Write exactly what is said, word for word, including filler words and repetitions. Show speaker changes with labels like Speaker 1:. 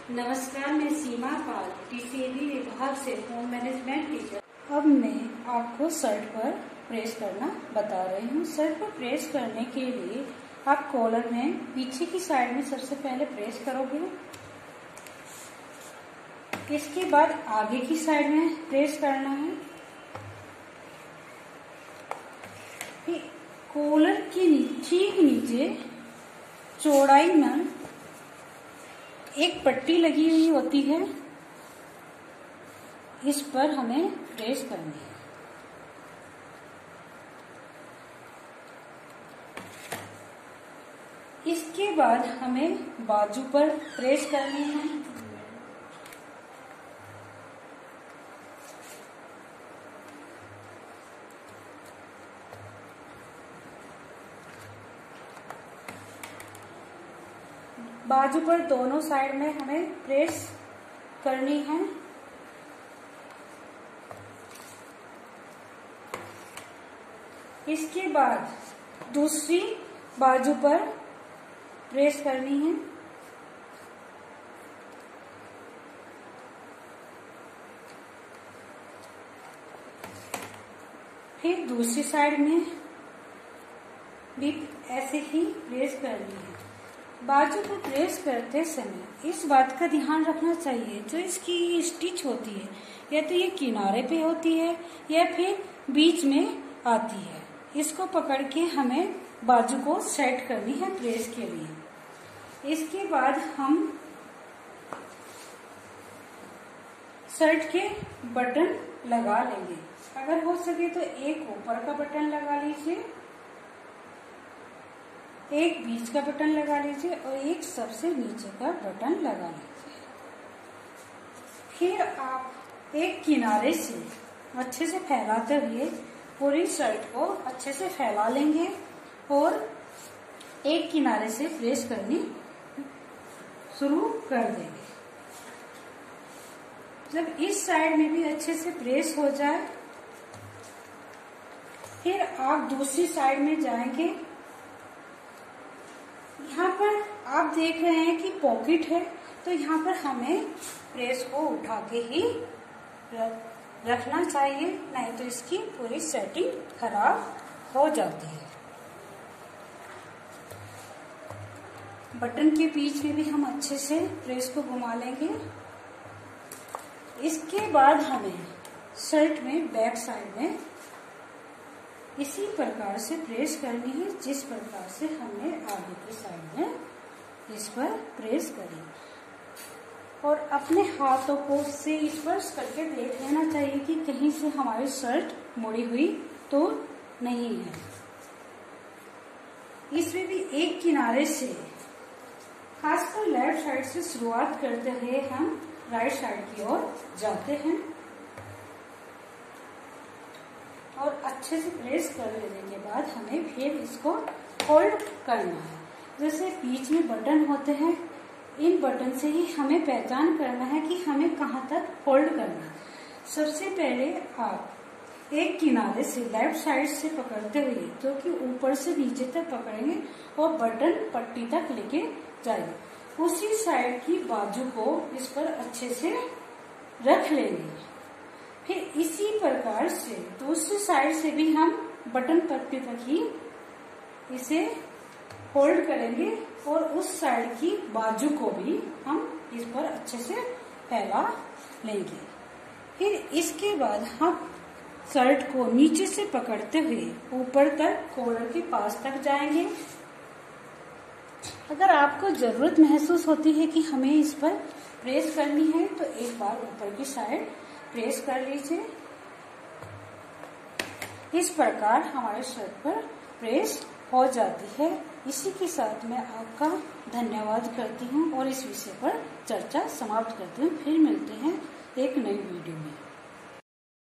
Speaker 1: नमस्कार, मैं सीमा पाल टीसीबी विभाग से होम मैनेजमेंट टीचर। अब मैं आपको शर्ट पर प्रेस करना बता रही हूँ। शर्ट पर प्रेस करने के लिए आप कॉलर में पीछे की साइड में सबसे पहले प्रेस करोगे। इसके बाद आगे की साइड में प्रेस करना है। फिर कॉलर के ठीक नीचे चौड़ाई में एक पट्टी लगी हुई होती है, इस पर हमें प्रेस करनी है। इसके बाद हमें बाजू पर प्रेस करनी है। बाजू पर दोनों साइड में हमें प्रेस करनी है। इसके बाद दूसरी बाजू पर प्रेस करनी है। फिर दूसरी साइड में भी ऐसे ही प्रेस करनी है। बाजू को प्रेस करते समय इस बात का ध्यान रखना चाहिए, जो इसकी स्टिच होती है या तो ये किनारे पे होती है या फिर बीच में आती है। इसको पकड़ के हमें बाजू को सेट करनी है प्रेस के लिए। इसके बाद हम शर्ट के बटन लगा लेंगे। अगर हो सके तो एक ऊपर का बटन लगा लीजिए, एक बीच का बटन लगा लीजिए और एक सबसे नीचे का बटन लगा लीजिए। फिर आप एक किनारे से अच्छे से फैलाते हुए पूरी शर्ट को अच्छे से फैला लेंगे और एक किनारे से प्रेस करनी शुरू कर देंगे। जब इस साइड में भी अच्छे से प्रेस हो जाए, फिर आप दूसरी साइड में जाएंगे। यहाँ पर आप देख रहे हैं कि पॉकेट है, तो यहाँ पर हमें प्रेस को उठा के ही रखना चाहिए, नहीं तो इसकी पूरी सेटिंग खराब हो जाती है। बटन के बीच में भी हम अच्छे से प्रेस को घुमा लेंगे। इसके बाद हमें शर्ट में बैक साइड में इसी प्रकार से प्रेस करनी है, जिस प्रकार से हमने आगे की साइड में इस पर प्रेस करी। और अपने हाथों को से स्पर्श करके देख लेना चाहिए कि कहीं से हमारी शर्ट मुड़ी हुई तो नहीं है। इसमें भी एक किनारे से, खासकर लेफ्ट साइड से शुरुआत करते हुए हम राइट साइड की ओर जाते हैं और अच्छे से प्रेस कर लेने के बाद हमें फिर इसको होल्ड करना है। जैसे बीच में बटन होते हैं, इन बटन से ही हमें पहचान करना है कि हमें कहाँ तक होल्ड करना है। सबसे पहले आप एक किनारे से लेफ्ट साइड से पकड़ते हुए, जो कि ऊपर से नीचे तक पकड़ेंगे और बटन पट्टी तक लेके जाएंगे। उसी साइड की बाजू को इस पर अच्छे से रख लेंगे। फिर इसी प्रकार से दूसरी साइड से भी हम बटन पट्टी तक ही इसे होल्ड करेंगे और उस साइड की बाजू को भी हम इस पर अच्छे से फैला लेंगे। फिर इसके बाद हम शर्ट को नीचे से पकड़ते हुए ऊपर तक कॉलर के पास तक जाएंगे। अगर आपको जरूरत महसूस होती है कि हमें इस पर प्रेस करनी है, तो एक बार ऊपर की साइड प्रेस कर लीजिए। इस प्रकार हमारे शर्ट पर प्रेस हो जाती है। इसी के साथ मैं आपका धन्यवाद करती हूँ और इस विषय पर चर्चा समाप्त करती हूँ। फिर मिलते हैं एक नई वीडियो में।